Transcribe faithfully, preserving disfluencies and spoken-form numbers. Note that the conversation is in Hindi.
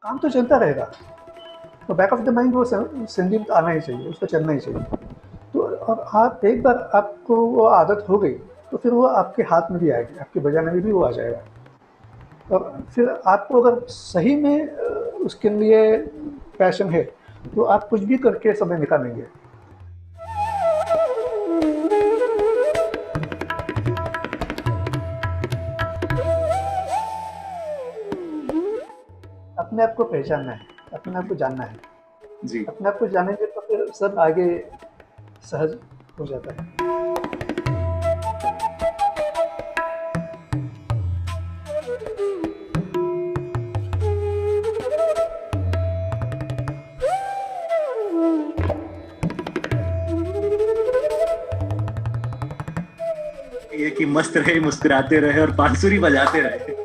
काम तो चलता रहेगा, तो बैक ऑफ द माइंड वो सिंगिंग आना ही चाहिए, उसको चलना ही चाहिए। तो और आप एक बार आपको वो आदत हो गई तो फिर वो आपके हाथ में भी आएगी, आपके बजाने में भी वो आ जाएगा। और फिर आपको अगर सही में अ, उसके लिए पैशन है तो आप कुछ भी करके समय निकालेंगे। अपने आप को पहचानना है, अपने आप को जानना है। जी। अपने आप को जानेंगे तो फिर सब आगे सहज हो जाता है। ये कि मस्त रहे, मुस्कुराते रहे और बांसुरी बजाते रहे।